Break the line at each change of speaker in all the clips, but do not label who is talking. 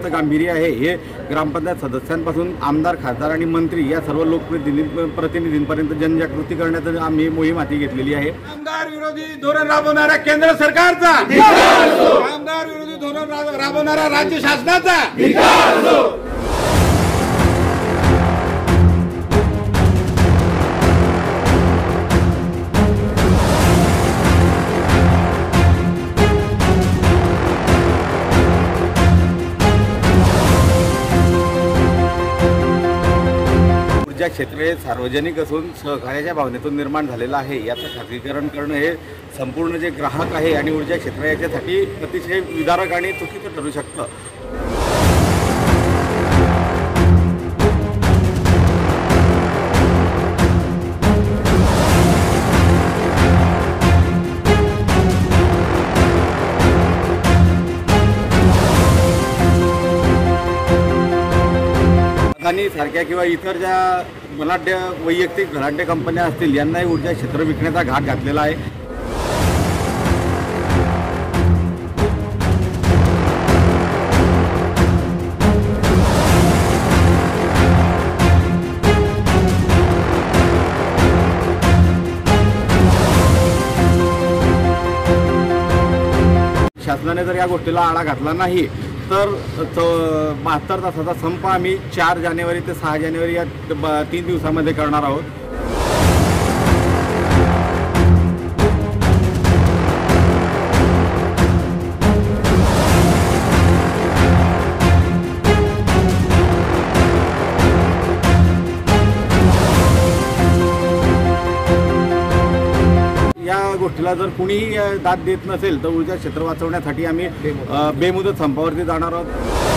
याचं गांभीर्य आहे हे ग्रामपंचायत सदस्यांपासून आमदार, खासदार आणि मंत्री या सर्व लोकप्रतिनिधींपर्यंत जनजागृती करण्याची आम्ही मोहीम हाती घेतलेली आहे।
आमदार विरोधी धोरण राबवणाऱ्या केंद्र सरकारचा, आमदार विरोधी धोरण राबवणाऱ्या राज्य शासनाचा
ऊर्जा क्षेत्र हे सार्वजनिक असून सहकार्याच्या भावनेतून निर्माण झालेलं आहे। याचं खाजगीकरण करणं हे संपूर्ण जे ग्राहक आहे आणि ऊर्जा क्षेत्र याच्यासाठी अतिशय विदारक आणि चुकीचं ठरू शकतं। अदानी सारख्या किंवा इतर ज्या बलाढ्य वैयक्तिक घरांडे कंपन्या असतील यांनाही ऊर्जा क्षेत्र विकण्याचा घाट घातलेला आहे। शासनाने जर या गोष्टीला आळा घातला नाही तर 72 तासाचा संप आम्ही 4 जानेवारी ते 6 जानेवारी या 3 दिवसामध्ये करणार आहोत। या गोष्टीला जर कुणीही दाद देत नसेल तर ऊर्जा क्षेत्र वाचवण्यासाठी आम्ही बेमुदत संपावरती जाणार आहोत।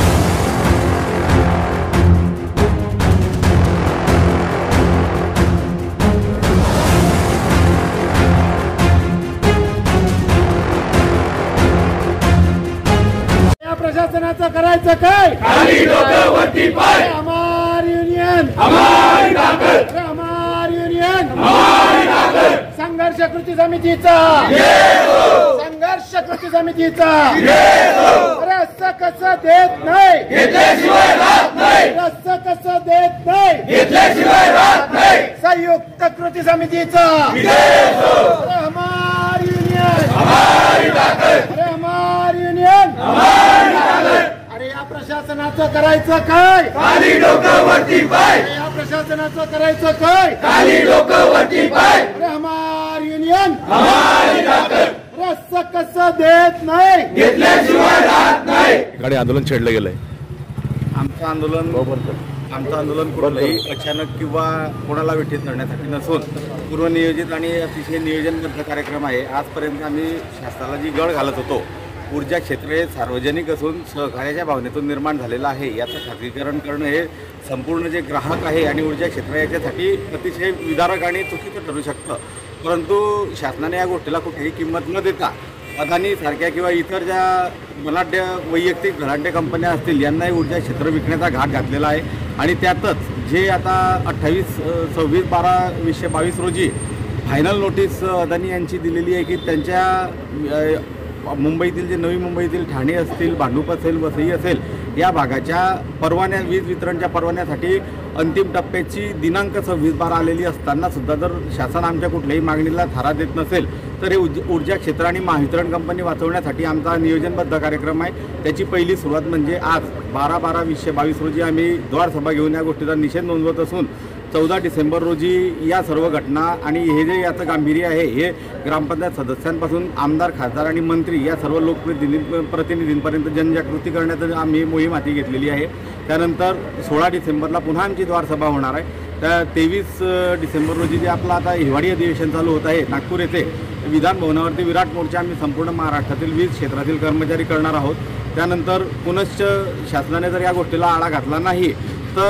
या प्रशासनाचं करायचं काय? खाली डोकं वरती पाय। हमारी युनियन हमारी ताकद, हमारी युनियन हमारी ताकद। संघर्ष कृती समितीचा संघर्ष कृती समितीचा रस कसं देत नाही घेतल्याशिवाय राहत नाही, रस कसं देत नाही घेतल्याशिवाय राहत नाही। संयुक्त कृती समितीचा हमारी युनियन हमारी ताकद, हमारी युनियन हमारी ताकद। अरे या प्रशासनाचं करायचं काय? खाली डोकं वरती पाय। या प्रशासनाचं करायचं काय? खाली डोकं वरती पाय। हमारी युनियन हमारी ताकद, रस कसं देत नाही घेतल्याशिवाय राहत नाही।
गाडी आंदोलन छेडलं गेलंय।
आमचं आंदोलन कुठलंही अचानक किंवा कोणाला विठीत धरण्यासाठी नसून पूर्वनियोजित आणि अतिशय नियोजनबद्ध कार्यक्रम आहे। आजपर्यंत आम्ही शासनाला जी गळ घालत होतो, ऊर्जा क्षेत्र हे सार्वजनिक असून सहकार्याच्या भावनेतून निर्माण झालेलं आहे। याचं खाजगीकरण करणं हे संपूर्ण जे ग्राहक आहे आणि ऊर्जा क्षेत्र याच्यासाठी अतिशय विदारक आणि चुकीचं ठरू शकतं। परंतु शासनाने या गोष्टीला कुठेही किंमत न देता अदानी सारख्या किंवा इतर ज्या बलाढ्य वैयक्तिक घरांडे कंपन्या असतील यांनाही ऊर्जा क्षेत्र विकण्याचा घाट घातलेला आहे। आणि त्यातच जे आता 28, 26, 12, 2022 रोजी फायनल नोटीस अदानी यांची दिलेली आहे की त्यांच्या मुंबईतील जे नवी मुंबईतील ठाणे असतील, भांडूप असेल, वसई असेल या भागाच्या परवान्या वीज वितरणच्या परवान्यासाठी अंतिम टप्प्याची दिनांक 26/12 आलेली असताना सुद्धा जर शासन आमच्या कुठल्याही मागणीला थारा देत नसेल तर हे ऊर्जा क्षेत्र आणि महावितरण कंपनी वाचवण्यासाठी आमचा नियोजनबद्ध कार्यक्रम आहे। त्याची पहिली सुरुवात म्हणजे आज 12/12/2022 रोजी आम्ही द्वार सभा घेऊन या गोष्टीचा निषेध नोंदवत असून 14 डिसेंबर रोजी या सर्व घटना आणि हे जे याचं गांभीर्य आहे हे ग्रामपंचायत सदस्यांपासून आमदार, खासदार आणि मंत्री या सर्व लोकप्रतिनिधींपर्यंत जनजागृती करण्याची आम्ही मोहीम हाती घेतलेली आहे। त्यानंतर 16 डिसेंबरला पुन्हा आमची द्वारसभा होणार आहे। त्या 23 डिसेंबर रोजी जे आपलं आता हिवाळी अधिवेशन चालू होत आहे नागपूर येथे विधान भवनावरती विराट मोर्चा आम्ही संपूर्ण महाराष्ट्रातील वीज क्षेत्रातील कर्मचारी करणार आहोत। त्यानंतर पुनश्च शासनाने जर या गोष्टीला आळा घातला नाही तर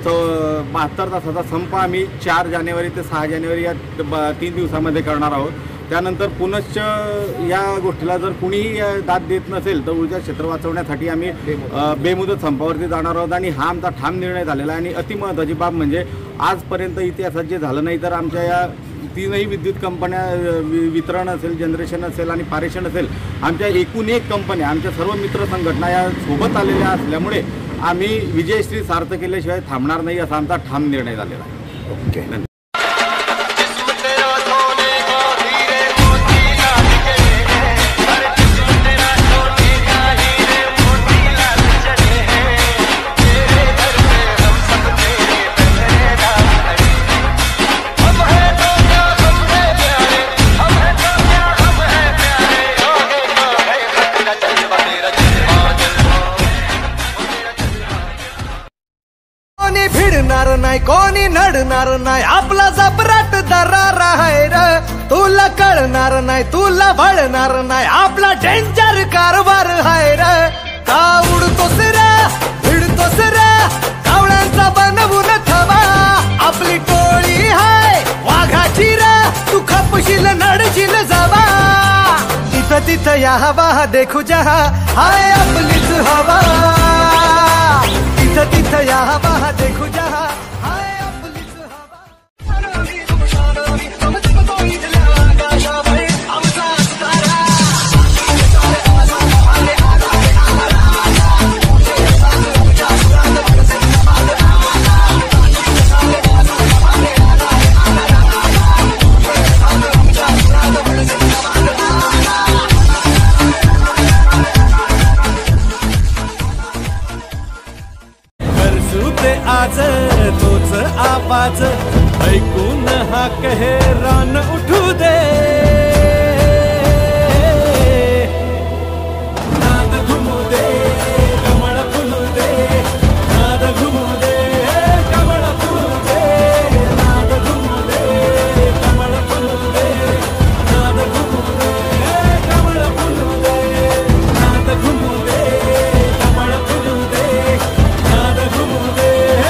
72 तासाचा संप आम्ही 4 जानेवारी ते 6 जानेवारी या 3 दिवसामध्ये करणार आहोत। त्यानंतर पुनश्च या गोष्टीला जर कुणीही दाद देत नसेल तर ऊर्जा क्षेत्र वाचवण्यासाठी आम्ही बेमुदत संपावरती जाणार आहोत। आणि हा आमचा ठाम निर्णय झालेला आहे। आणि अतिमहत्त्वाची बाब म्हणजे आजपर्यंत इतिहासात जे झालं नाही तर आमच्या या तीनही विद्युत कंपन्या वितरण असेल, जनरेशन असेल आणि पारेषण असेल, आमच्या एकूण एक कंपन्या, आमच्या सर्व मित्र संघटना या सोबत आलेल्या असल्यामुळे आम्ही विजयश्री सार्थ केल्याशिवाय थांबणार नाही असा आमचा ठाम निर्णय झालेला आहे. ओके.
कोणी भिडणार नाही, कोणी नडणार नाही, आपला जबराट दरार आहे र. तुला कळणार नाही, तुला भळणार नाही, आपला डेंजर कारभार आहे र. का उडतोस रे, भिडतोस रे, कावळ्यांचा बनवून ठेवा. आपली टोळी हाय वाघाची र, तू खपशील नडशील जावा. तिथं तिथं या हवा देखू जहा, हाय आपलीच हवा. तिथं तिथं या हवा देखू जहा, हाय आपलीच हवा. आज तोच आवाज ऐकून हा कहेरान उठू दे. नाद घुमू दे, कमळ फुलू दे, नाद घुमू दे, कमळ फुलू दे, नाद घुमू दे, कमळ फुलू दे, नाद घुमू दे, कमळ फुलू दे, नाद घुमू दे, कमळ फुलू दे, नाद घुमू दे.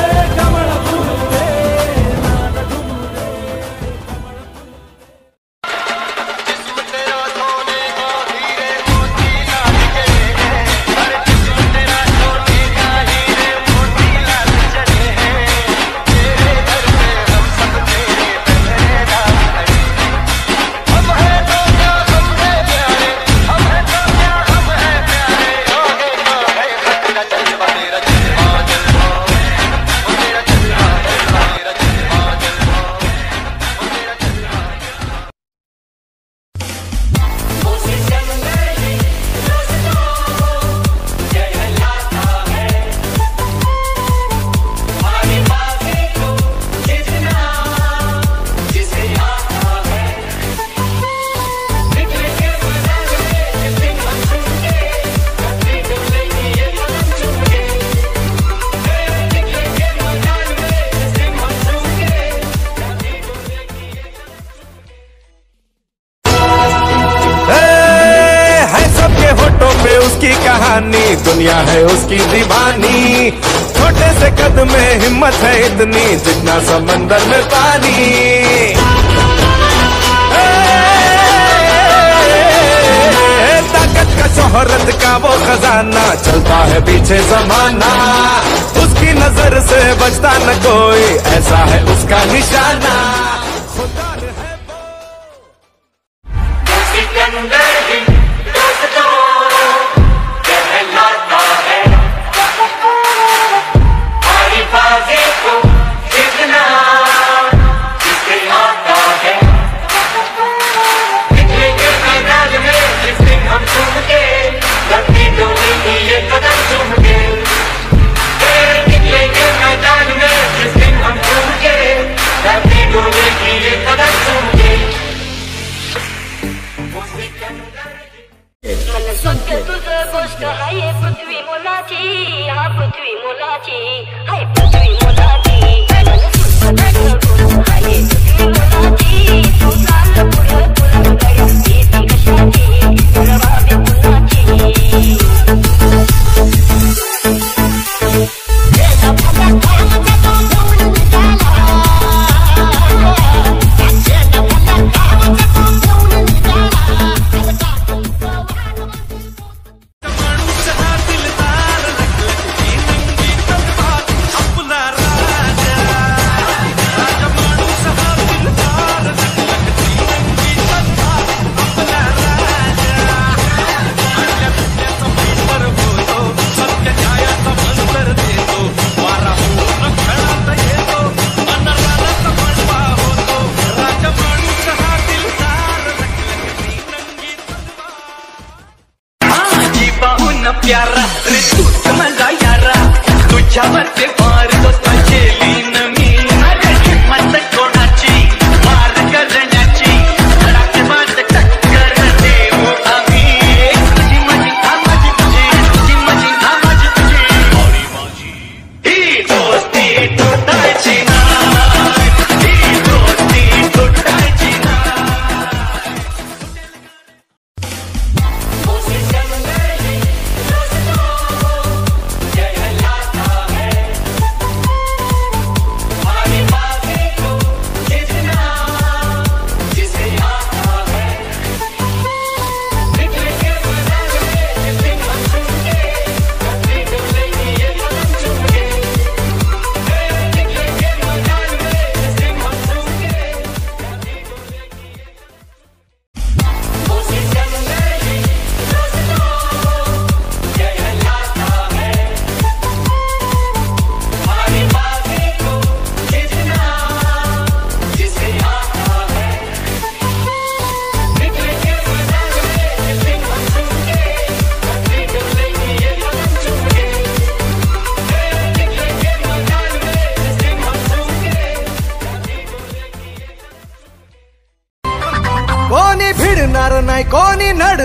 उसकी कहानी, दुनिया है उसकी दीवानी. छोटे से कदम में हिम्मत है इतनी, जितना समंदर में पानी. ताकत का, शोहरत का वो खजाना, चलता है पीछे जमाना. उसकी नजर से बचता न कोई, ऐसा है उसका निशाना.
Go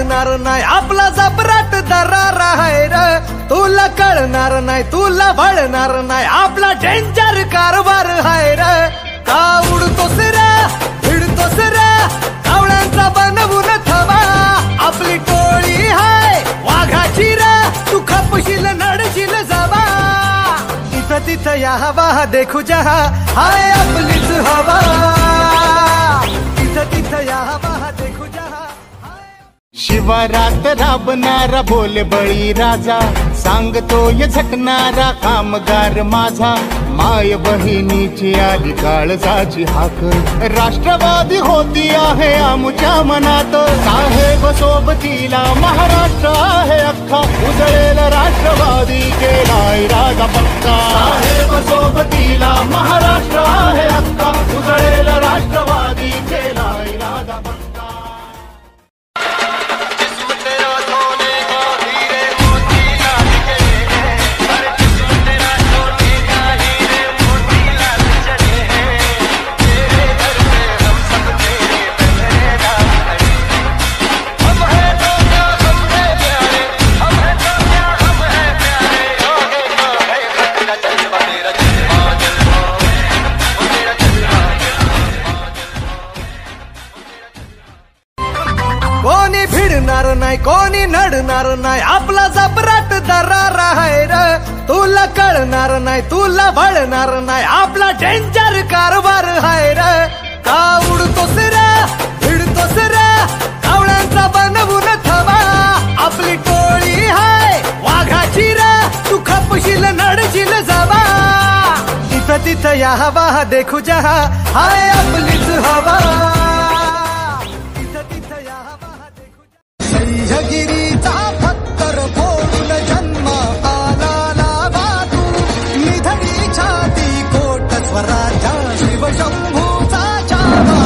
कळणार नाही आपला जबराट दरारा आहे र तुला कळणार नाही तुला वळणार नाही आपला डेंजर कारभार आहे र का उडतोस रे भिडतोस रे कावळ्यांचा बनवून थवा आपली टोळी हाय वाघाची रे तू खपशील नडशील जावा इथं तिथं या हवा देखू जहा हाय आपलीच हवा इथं तिथं या हवा देखू जहा
शिवारात राबणारा बोल बळी राजा सांगतोय झटणारा कामगार माझा माय बहिणीची आली काळजाची हाक राष्ट्रवादी होती आहे आमच्या मनात साहेब सोबतीला महाराष्ट्र आहे अख्खा उजळेल राष्ट्रवादी केला इरादा पक्का साहेब सोबतीला महाराष्ट्र आहे अख्खा उजळेल राष्ट्रवादी केला इरादा पक्का
कोणी भिडणार नाही कोणी नडणार नाही आपला जबराट दरारा आहे र तुला कळणार नाही तुला वळणार नाही आपला डेंजर कारभार आहे र का उडतोस रे भिडतोस रे कावळ्यांचा बनवून थवा आपली टोळी हाय वाघाची रे तू खपशील नडशील जावा इथं तिथं या हवा देखू जहा हाय आपलीच हवा सह्यागिरीचा पत्तर फोडून जन्म आला वादू निधडी छाती कोट स्वराजा शिवशंभूचा चावा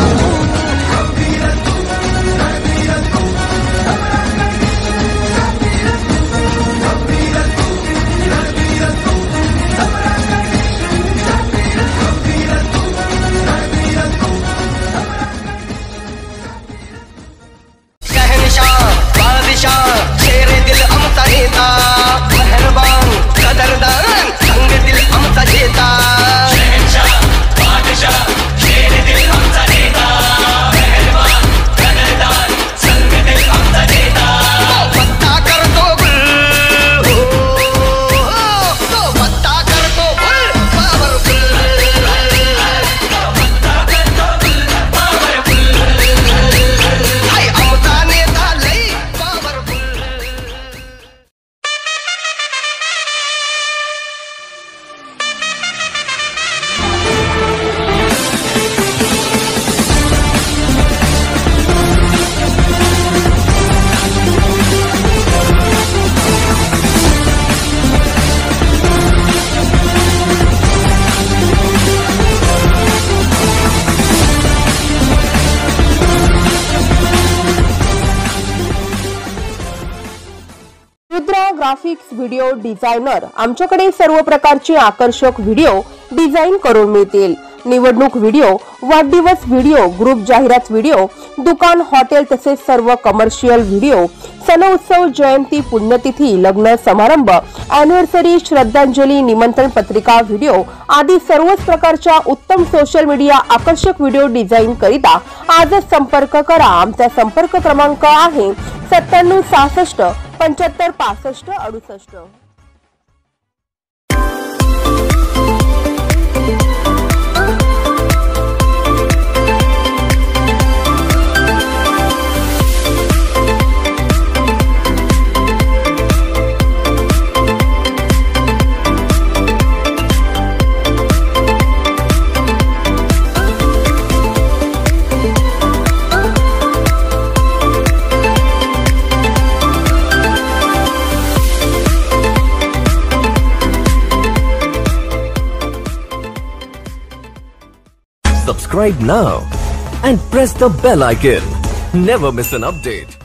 शेरे दिल आमचा नेता मेहरबान कदरदान संग दिल आमचा जेता शेरे दिल आमचा नेता मेहरबान कदरदान संग दिल आमचा जेता पत्ता करतो गुल तो पत्ता करतो गुल पावरफुल पत्ता करतो गुल पावरफुल हाय आमचा नेता लई
ग्राफिक्स व्हिडिओ डिझायनर आमच्याकडे सर्व प्रकारचे आकर्षक व्हिडिओ डिझाईन करून मिळतील। निवडणूक व्हिडिओ, वाढदिवस व्हिडिओ, ग्रुप जाहिरात व्हिडिओ, दुकान, हॉटेल तसेच सर्व कमर्शियल व्हिडिओ, सण उत्सव, जयंती, पुण्यतिथी, लग्न समारंभ, अॅनिव्हर्सरी, श्रद्धांजली, निमंत्रण पत्रिका व्हिडिओ आदी सर्वच प्रकारच्या उत्तम सोशल मीडिया आकर्षक व्हिडिओ डिझाईन करिता आजच संपर्क करा। आमचा संपर्क क्रमांक आहे 9766 75 65 68।
Subscribe now and press the bell icon. Never miss an update.